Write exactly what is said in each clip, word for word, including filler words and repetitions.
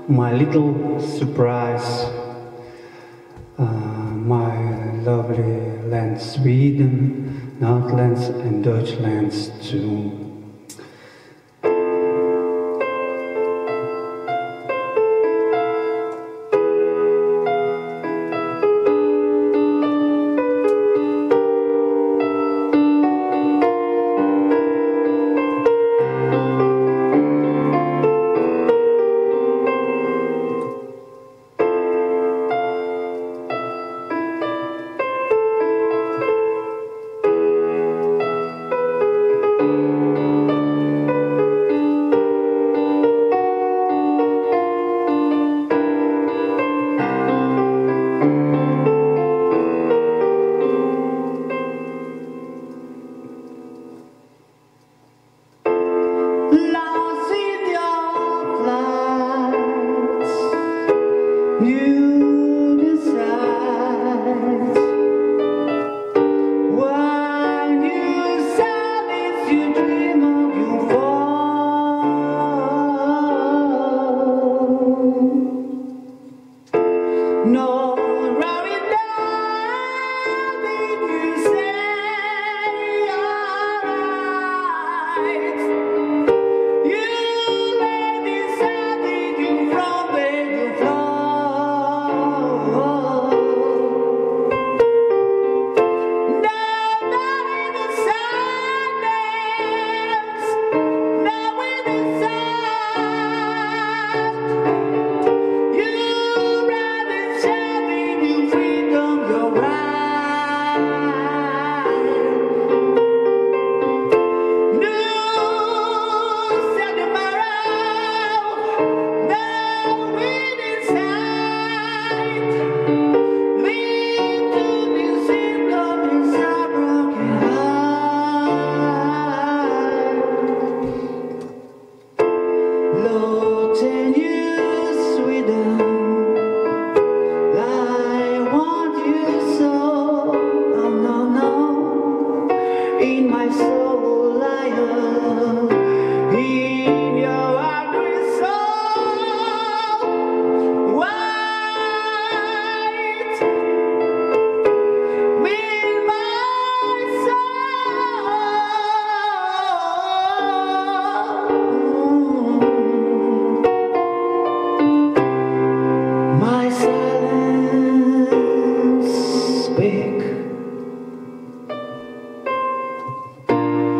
my little surprise, uh, my lovely land Sweden, Nordlands and Deutschlands too. Lost in your flights, you decide. When you said this, you dream of your fall. No worry, darling, you say alright. You lay beside you from bed to floor. Now in the sadness, now in the sad, you rather shabby, you freedom your right. No said tomorrow, now in inside, lead to the sin of inside broken heart. Lord, and you, Sweden, I want you so. No, no, no. In my soul, I am. In your hungry soul, white. In my soul, my silence speak.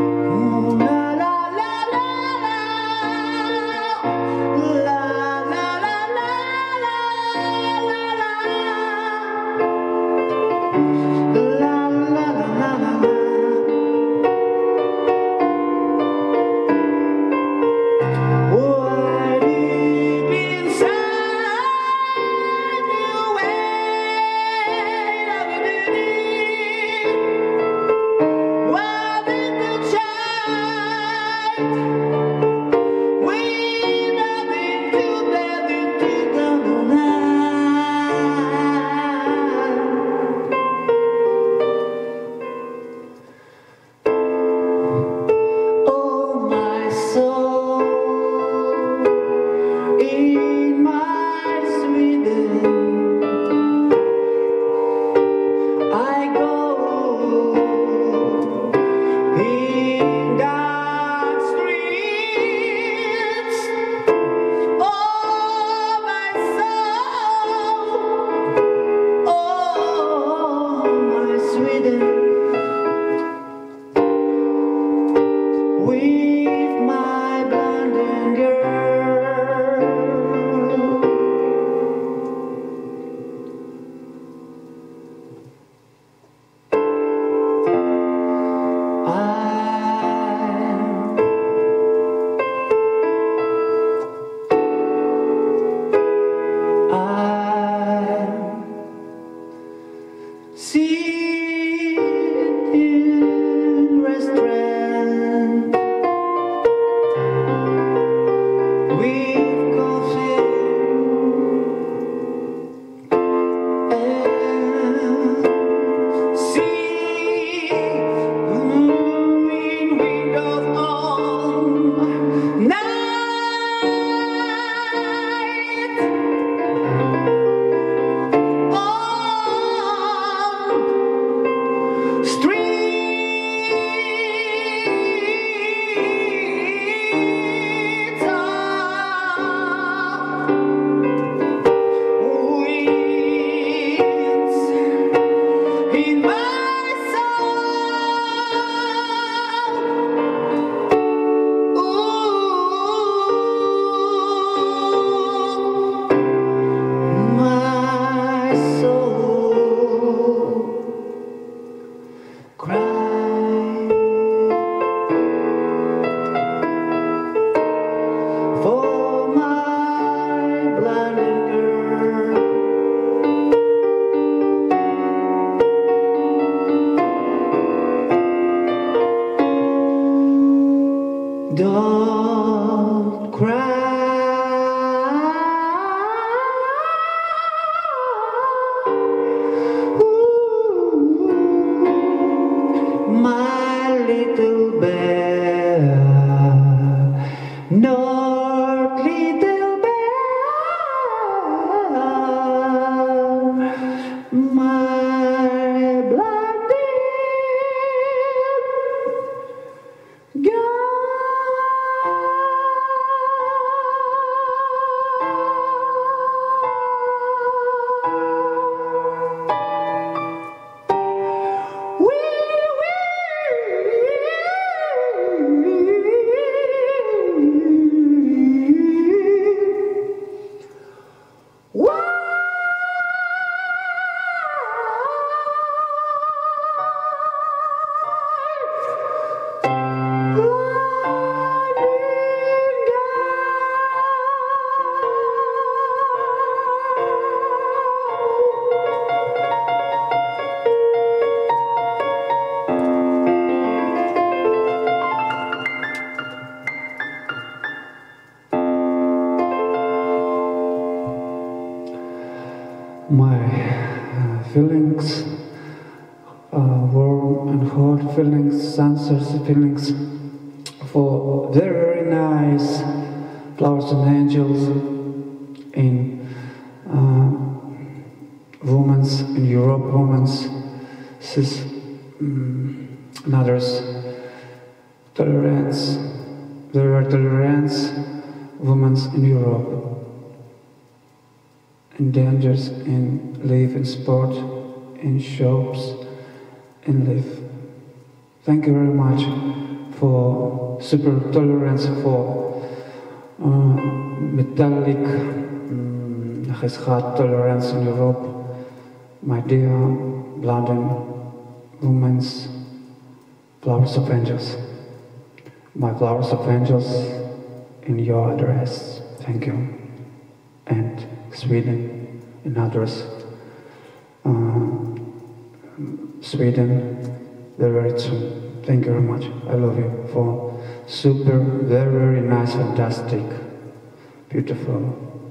Don't cry. My little bear, North little bear, my bloody girl. My uh, feelings, uh, warm and hot feelings, sunset feelings for very, very nice flowers and angels in uh, women's, in Europe, women's, cis, um, and others, tolerance, very, very tolerance, women's in Europe. In dangers, in live in sport, in shops, in live. Thank you very much for super tolerance, for uh, metallic um, hard tolerance in Europe. My dear London women's flowers of angels. My flowers of angels in your address. Thank you. And Sweden and others. Uh, Sweden, very, very soon. Thank you very much. I love you for super, very, very nice, fantastic, beautiful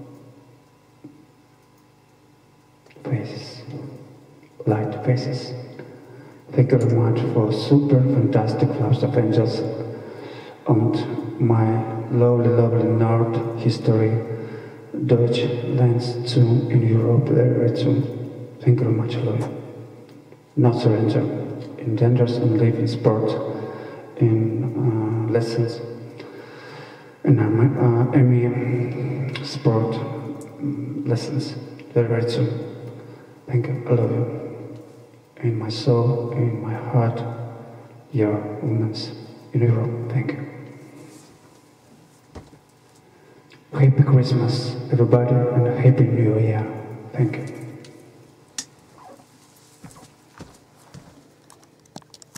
faces, light faces. Thank you very much for super, fantastic flowers of angels and my lovely, lovely North history. Deutsch lands soon in Europe, very, very soon. Thank you very much, I love you. Not surrender, in dangers and live in sport, in uh, lessons, in uh, M E sport lessons, very, very soon. Thank you, I love you. In my soul, in my heart, your women's in Europe. Thank you. Happy Christmas, everybody, and Happy New Year. Thank you.